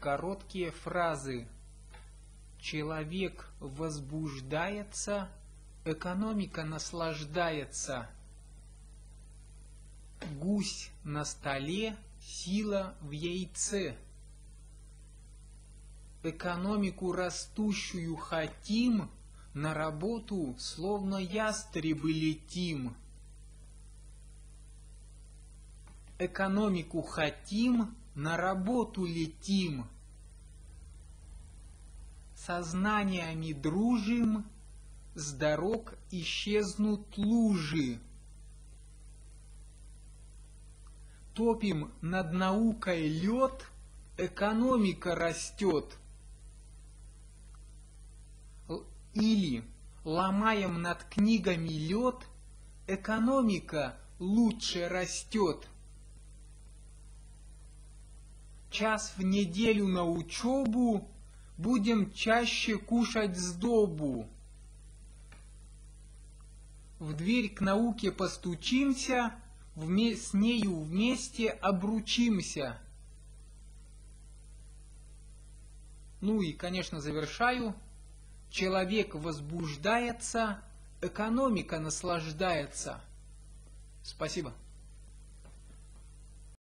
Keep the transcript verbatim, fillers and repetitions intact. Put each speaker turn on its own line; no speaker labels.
короткие фразы. Человек возбуждается, экономика наслаждается. Гусь на столе, сила в яйце. Экономику растущую хотим, на работу словно ястребы летим. Экономику хотим, на работу летим. Сознаниями дружим, с дорог исчезнут лужи. Топим над наукой лед, экономика растет. Или ломаем над книгами лед, экономика лучше растет. Час в неделю на учебу, будем чаще кушать сдобу. В дверь к науке постучимся, с нею вместе обручимся. Ну и, конечно, завершаю. Человек возбуждается, экономика наслаждается. Спасибо.